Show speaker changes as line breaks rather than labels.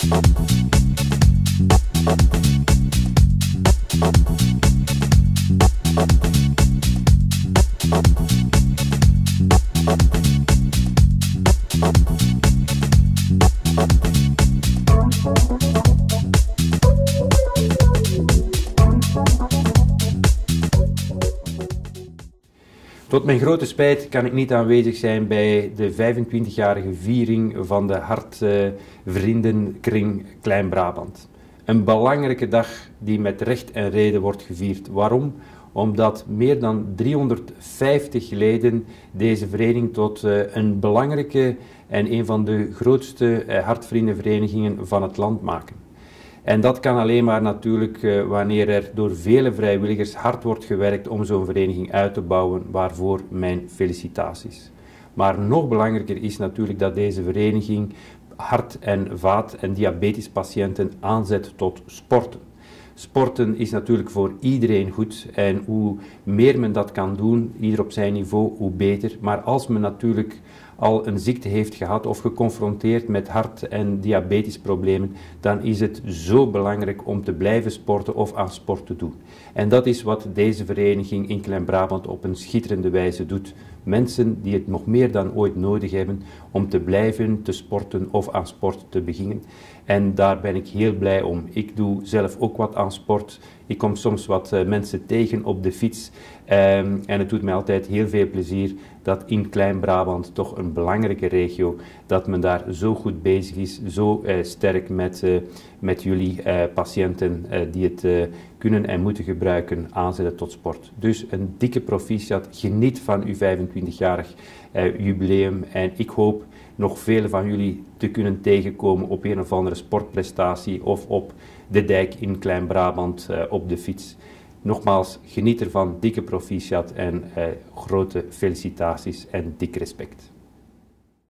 Tot mijn grote spijt kan ik niet aanwezig zijn bij de 25-jarige viering van de Hartvriendenkring Klein-Brabant. Een belangrijke dag die met recht en reden wordt gevierd. Waarom? Omdat meer dan 350 leden deze vereniging tot een belangrijke en een van de grootste hartvriendenverenigingen van het land maken. En dat kan alleen maar natuurlijk wanneer er door vele vrijwilligers hard wordt gewerkt om zo'n vereniging uit te bouwen, waarvoor mijn felicitaties. Maar nog belangrijker is natuurlijk dat deze vereniging hart- en vaat- en diabetespatiënten aanzet tot sporten. Sporten is natuurlijk voor iedereen goed en hoe meer men dat kan doen, ieder op zijn niveau, hoe beter. Maar als men natuurlijk al een ziekte heeft gehad of geconfronteerd met hart- en diabetesproblemen, dan is het zo belangrijk om te blijven sporten of aan sport te doen. En dat is wat deze vereniging in Klein-Brabant op een schitterende wijze doet. Mensen die het nog meer dan ooit nodig hebben om te blijven te sporten of aan sport te beginnen. En daar ben ik heel blij om. Ik doe zelf ook wat aan sport. Ik kom soms wat mensen tegen op de fiets. En het doet mij altijd heel veel plezier dat in Klein-Brabant, toch een belangrijke regio, dat men daar zo goed bezig is, zo sterk met jullie patiënten die het kunnen en moeten gebruiken, aanzetten tot sport. Dus een dikke proficiat, geniet van uw 25-jarig jubileum en ik hoop nog vele van jullie te kunnen tegenkomen op een of andere sportprestatie of op de dijk in Klein-Brabant op de fiets. Nogmaals, geniet ervan, dikke proficiat en grote felicitaties en dik respect.